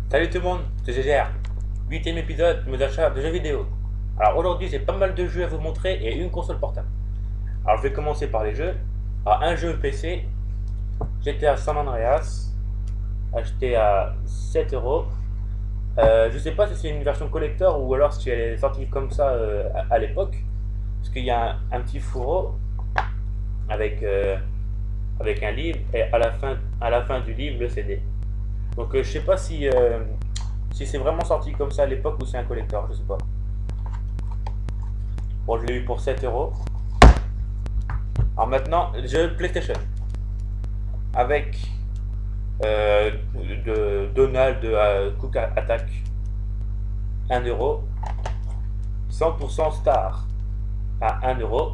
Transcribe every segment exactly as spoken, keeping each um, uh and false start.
Salut tout le monde, c'est G G R. Huitième épisode de mes achats de jeux vidéo. Alors aujourd'hui j'ai pas mal de jeux à vous montrer et une console portable. Alors je vais commencer par les jeux. Alors un jeu P C, G T A San Andreas, acheté à sept euros. Euh, je sais pas si c'est une version collector ou alors si elle est sortie comme ça euh, à, à l'époque. Parce qu'il y a un, un petit fourreau avec, euh, avec un livre et à la, fin, à la fin du livre le C D. Donc euh, je sais pas si, euh, si c'est vraiment sorti comme ça à l'époque ou c'est un collector, je sais pas. Bon, je l'ai eu pour sept euros. Alors maintenant, jeu PlayStation. Avec euh, de Donald de euh, Cook Attack, un euro. cent pour cent Star à un euro.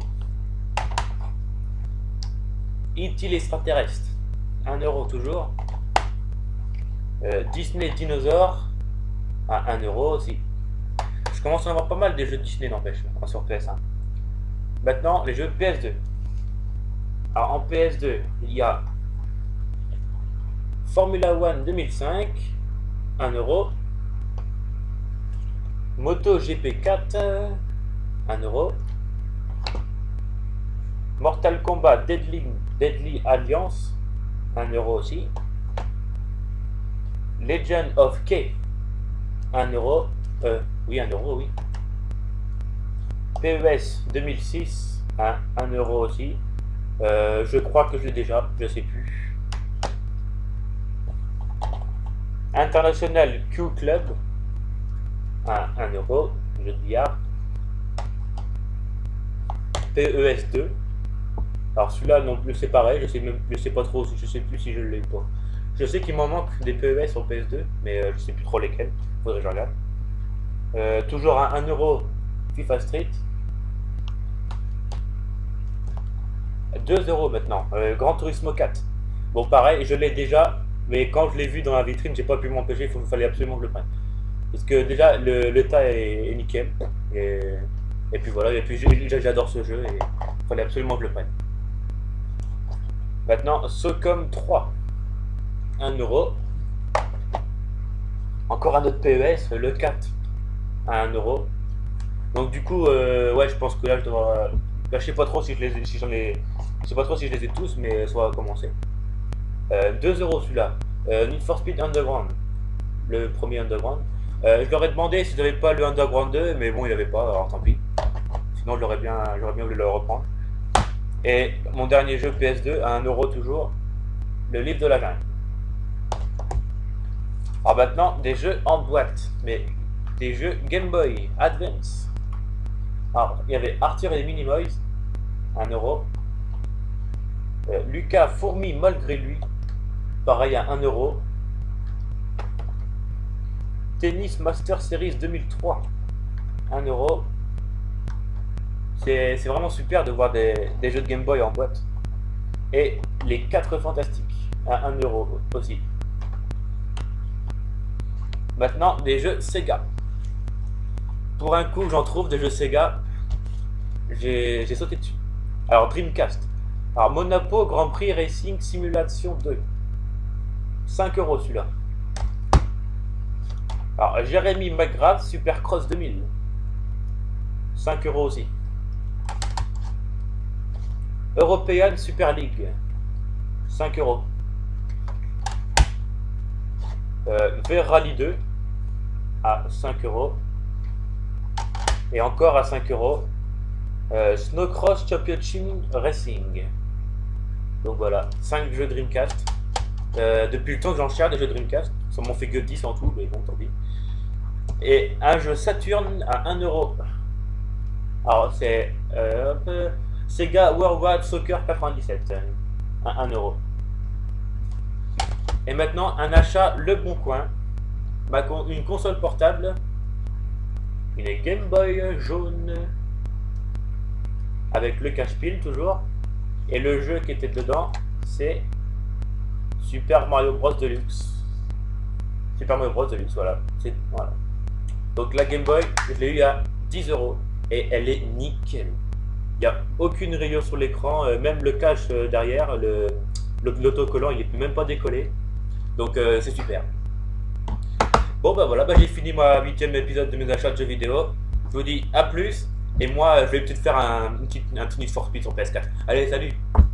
E T l'extraterrestre, un euro toujours. Euh, Disney Dinosaure à un euro aussi. Je commence à en avoir pas mal des jeux Disney n'empêche sur P S un. Maintenant les jeux P S deux. Alors en P S deux il y a Formula One deux mille cinq, un euro. Moto G P quatre, un euro. Mortal Kombat Deadly, Deadly Alliance, un euro aussi. Legend of K, un euro. Euh, oui, un euro, oui. P E S deux mille six, un euro aussi. Euh, je crois que je l'ai déjà, je sais plus. International Q Club, un euro, jeu de billard. P E S deux. Alors celui-là non plus c'est pareil, je sais même, je sais pas trop, je sais plus si je l'ai ou pas. Je sais qu'il m'en manque des P E S sur P S deux, mais euh, je sais plus trop lesquels. Faudrait que je regarde. Euh, toujours à un euro FIFA Street. deux euros maintenant. Euh, Gran Turismo quatre. Bon pareil, je l'ai déjà, mais quand je l'ai vu dans la vitrine, j'ai pas pu m'empêcher, il fallait absolument que je le prenne. Parce que déjà le, le tas est, est nickel. Et, et puis voilà, et puis j'adore ce jeu et il fallait absolument que je le prenne. Maintenant, Socom trois. un euro. Encore un autre P E S, le quatre à un euro. Donc du coup, euh, ouais, je pense que là je dois. Là, je sais pas trop si je les, si j'en ai, je sais pas trop si je les ai tous, mais ça va commencer. Euh, deux euros celui-là. Euh, Need for Speed Underground, le premier Underground. Euh, je leur ai demandé s'ils n'avaient pas le Underground deux, mais bon, il avait pas, alors tant pis. Sinon, j'aurais bien, j'aurais bien voulu le reprendre. Et mon dernier jeu P S deux à un euro toujours, le livre de la jungle. Alors maintenant, des jeux en boîte, mais des jeux Game Boy Advance. Alors, il y avait Arthur et les Minimoys, un euro. Euh, Lucas Fourmi malgré lui, pareil à un euro. Tennis Master Series deux mille trois, un euro. C'est vraiment super de voir des, des jeux de Game Boy en boîte. Et les quatre Fantastiques, à un euro aussi. Maintenant, des jeux Sega. Pour un coup, j'en trouve des jeux Sega. J'ai sauté dessus. Alors, Dreamcast. Alors, Monaco Grand Prix Racing Simulation deux. cinq euros celui-là. Alors, Jérémy McGrath Supercross deux mille. cinq euros aussi. European Super League. cinq euros. Euh, V-Rally deux à cinq euros. Et encore à cinq euros. Euh, Snowcross Championship Racing. Donc voilà, cinq jeux Dreamcast. Euh, depuis le temps que j'en cherche des jeux Dreamcast. Ça m'en fait que dix en tout, mais bon, tant pis. Et un jeu Saturn à un euro. Alors c'est euh, Sega World Soccer quatre-vingt-dix-sept à un euro. Et maintenant un achat Le Bon Coin, une console portable, une Game Boy jaune avec le cache-pile toujours, et le jeu qui était dedans c'est Super Mario Bros Deluxe. Super Mario Bros Deluxe, voilà. voilà. Donc la Game Boy, je l'ai eu à dix euros et elle est nickel. Il n'y a aucune rayure sur l'écran, euh, même le cache euh, derrière, l'autocollant il n'est même pas décollé. Donc euh, c'est super. Bon bah voilà, bah, j'ai fini ma huitième épisode de mes achats de jeux vidéo. Je vous dis à plus. Et moi, je vais peut-être faire un, un petit, un petit Need for Speed sur P S quatre. Allez, salut!